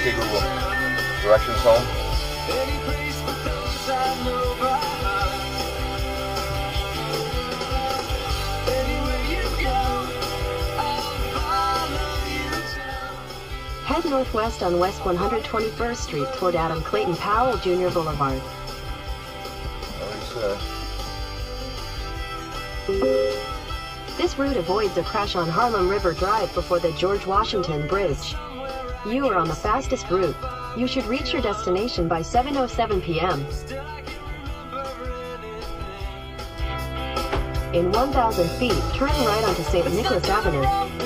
Okay, Google. Directions home. Head northwest on West 121st Street toward Adam Clayton Powell Jr. Boulevard. This route avoids a crash on Harlem River Drive before the George Washington Bridge. You are on the fastest route. You should reach your destination by 7:07 p.m. In 1,000 feet, turn right onto St. Nicholas Avenue.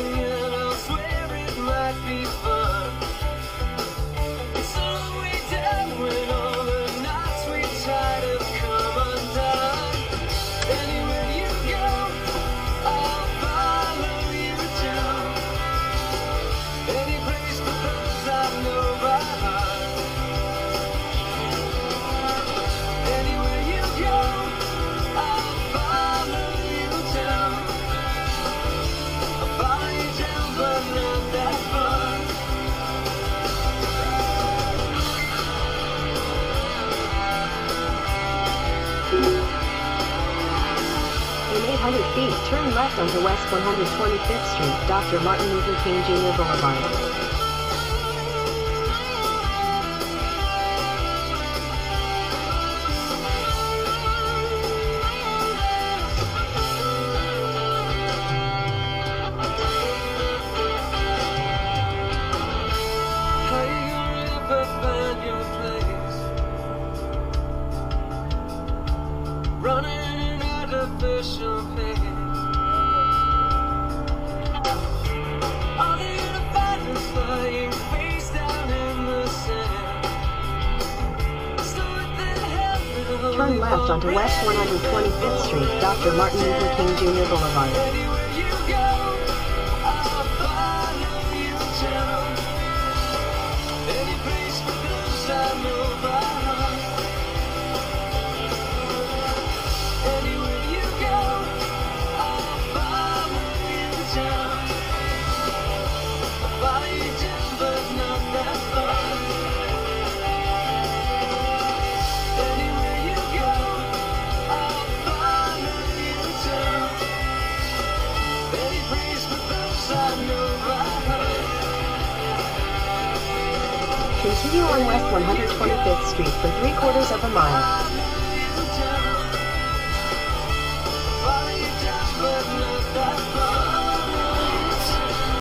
In 800 feet, turn left onto West 125th Street, Dr. Martin Luther King Jr. Boulevard. Artificial pace. All the unifiers flying face down in the sand. Turn left onto West 125th Street, Dr. Martin Luther King Jr. Boulevard. Anywhere you go, I'll follow you down. Any place for those I know by heart. Anywhere you go, I'll follow you down. I'll follow you down, but not that far. Anywhere you go, I'll follow you down. Any place for those I know by heart. Continue on West 125th Street for 3/4 of a mile.